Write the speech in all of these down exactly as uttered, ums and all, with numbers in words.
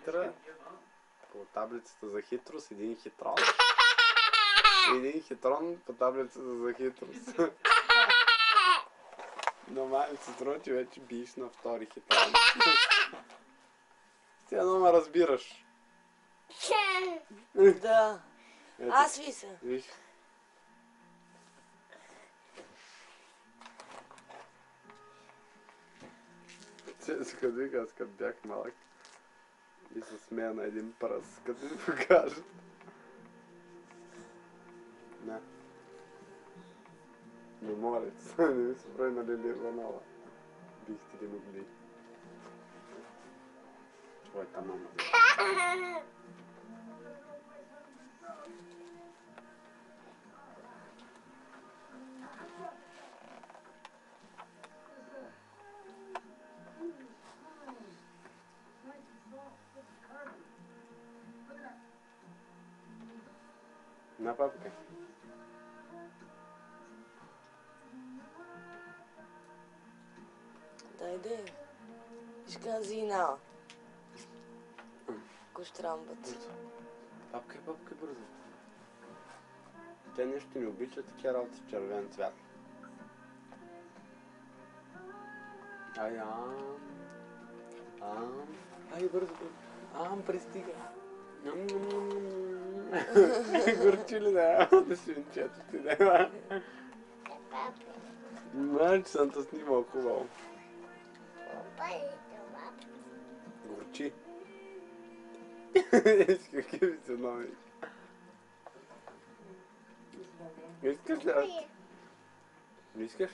литра по таблицата за хитрост, един хитрон. Един хитрон по таблицата за хитрост. Но май ми се струва, че вече биеш на втори хитрон. Ти едно ме разбираш. Да. Ето, Аз ви се. виж. Че, като вика, аз като бях малък и се смея на един пръст, като ми покажат. Не. Не моля, не ми се прави на Лили Иванова. Бихте ли могли? Твоята мама. На папка. Дайде. Изкази на. Кострамбът. Папка е папка бързо. Те нещо не обичат такива работи с червен цвят. Ай, ам. Ам. Ай, бързо. Ам, пристига. Горчи ли да е? Да свинчето ти да е. Знаеш, че съм те снимал хубаво. Горчи. Какви ви се нови? Искаш ли? Искаш?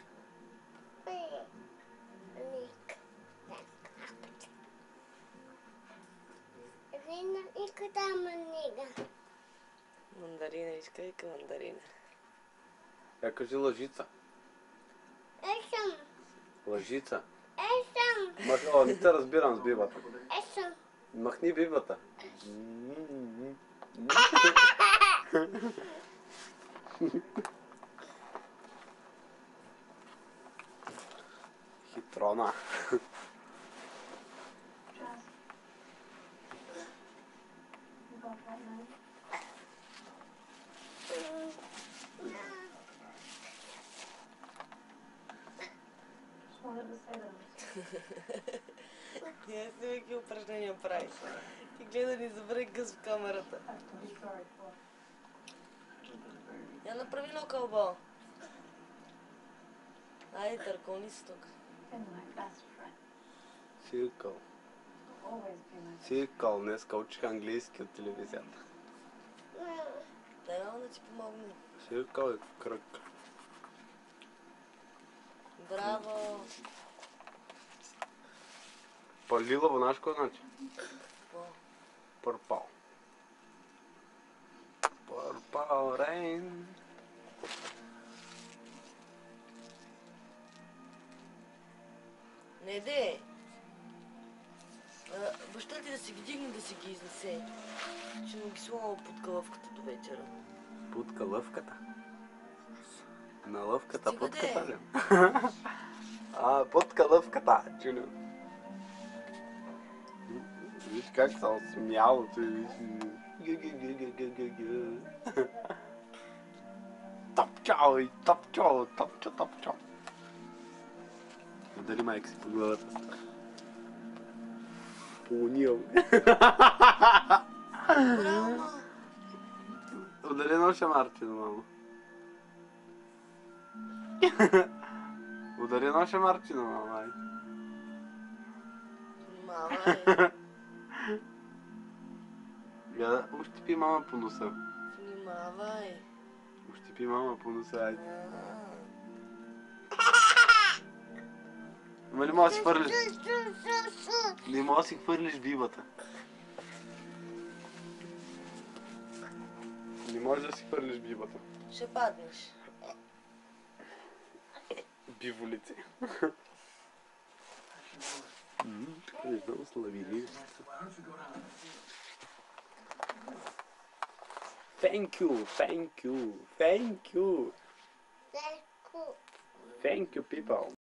Мандарина, искай ка мандарина. Я кажи лъжица. Ешъм. Лъжица. Ешъм. Мах... О, не те разбирам с бибата. Ешъм. Махни бибата. Хитрона. Я снимай какви упражнения правиш. Ти гледа ни забрави гъс в камерата. Я направи едно кълбо. Айде, търкълни си тук. Циркъл. Циркъл. Днеска учих английски от телевизията. Дай малко да ти помогна. Циркъл е кръг. Браво! Палилаво, знаеш какво значи? Какво? Пърпал. Пърпал рейн. Не де! А, баща ти да си ги дигне, да си ги изнесе. Ще му ги сломал под калъвката до вечера. Под калъвката? На лъвката Стига под де. ката ли? А, под калъвката, чулю. Виж как се осмяло, ти виж. Топчао и топчао, топча, топчао. Удали майка си по главата. Поунил. Браво! Удали ноша Мартина, мамо. Удари ноша Мартина, мама. Внимавай! Гледа, ущипи мама по носа. Внимавай! Ущипи мама по носа, айде. Ама не можеш да си хвърлиш... Не можеш да си хвърлиш бибата. Не можеш да си хвърлиш бибата. Ще паднеш. Биволици. Тук е много славили. Thank you, thank you, thank you. Thank you, people.